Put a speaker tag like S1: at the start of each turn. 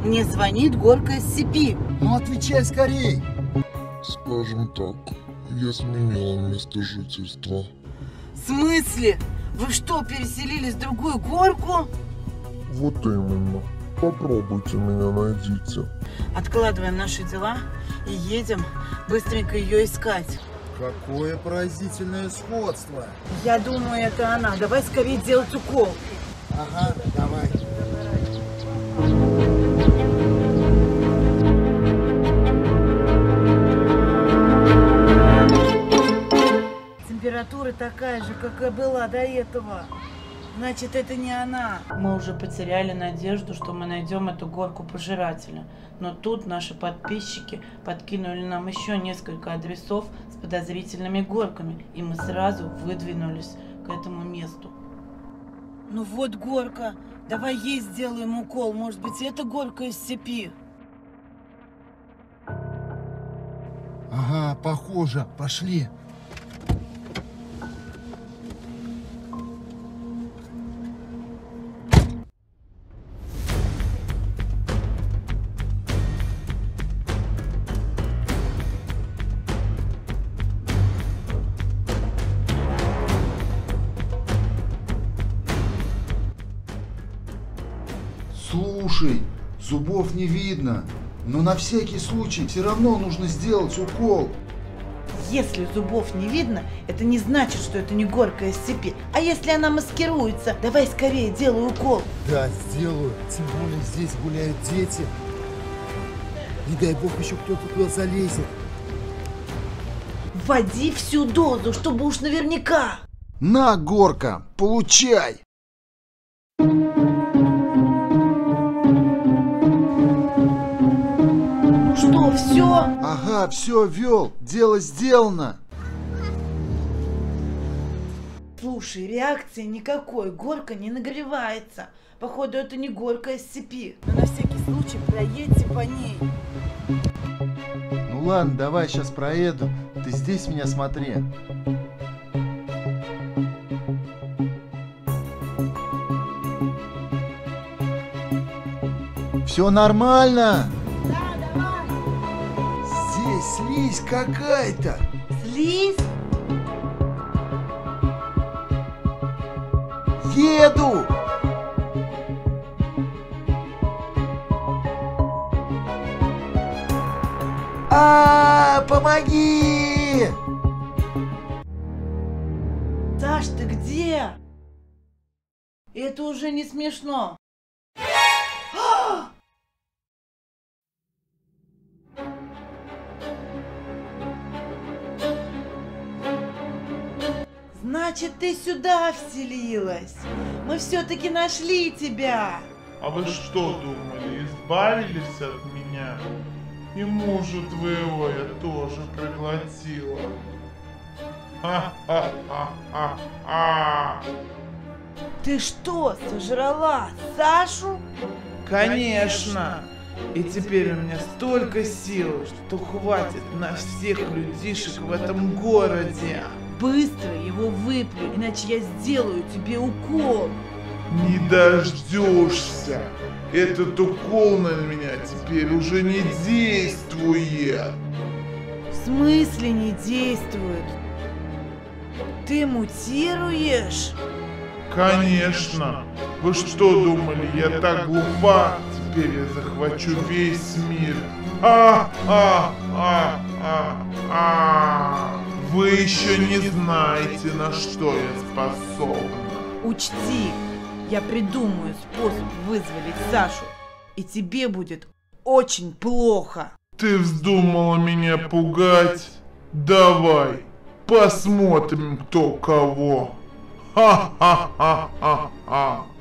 S1: Мне звонит Горка из цепи.
S2: Ну отвечай скорей.
S3: Скажем так, я сменила место жительства.
S1: В смысле? Вы что, переселились в другую горку?
S3: Вот именно. Попробуйте меня найдите.
S1: Откладываем наши дела и едем быстренько ее искать.
S2: Какое поразительное сходство.
S1: Я думаю, это она. Давай скорее делать укол.
S2: Ага, давай.
S1: Температура такая же, как и была до этого. Значит, это не она. Мы уже потеряли надежду, что мы найдем эту горку пожирателя. Но тут наши подписчики подкинули нам еще несколько адресов с подозрительными горками. И мы сразу выдвинулись к этому месту. Ну вот горка. Давай ей сделаем укол. Может быть, это горка из цепи.
S2: Ага, похоже. Пошли. Слушай, зубов не видно, но на всякий случай все равно нужно сделать укол.
S1: Если зубов не видно, это не значит, что это не горка из цепи. А если она маскируется? Давай скорее делай укол.
S2: Да, сделаю. Тем более здесь гуляют дети. Не дай бог еще кто-то туда залезет.
S1: Вводи всю дозу, чтобы уж наверняка.
S2: На, Горка, получай!
S1: Что, все?
S2: Ага, все, вел. Дело сделано.
S1: Слушай, реакции никакой. Горка не нагревается. Походу, это не горка из цепи. Но на всякий случай проедьте по ней.
S2: Ну ладно, давай сейчас проеду. Ты здесь меня смотри. Все нормально?
S1: Да, давай.
S2: Здесь слизь какая-то.
S1: Слизь?
S2: Еду! Помоги!
S1: Саш, ты где? Это уже не смешно. Значит, ты сюда вселилась. Мы все-таки нашли тебя.
S4: А вы что думали, избавились от меня? И мужа твоего я тоже проглотила. Ха-ха-ха-ха-ха.
S1: Ты что, сожрала Сашу?
S5: Конечно! И теперь у меня столько сил, что хватит на всех людишек в этом городе.
S1: Быстро его выплюнь, иначе я сделаю тебе укол.
S4: Не дождешься. Этот укол на меня теперь уже не действует.
S1: В смысле не действует? Ты мутируешь?
S4: Конечно. Вы что думали, я так глупа? Теперь я захвачу весь мир. Вы еще не знаете, на что я способна.
S1: Учти, я придумаю способ вызволить Сашу, и тебе будет очень плохо.
S4: Ты вздумала меня пугать? Давай, посмотрим, кто кого. Ха-ха-ха-ха-ха.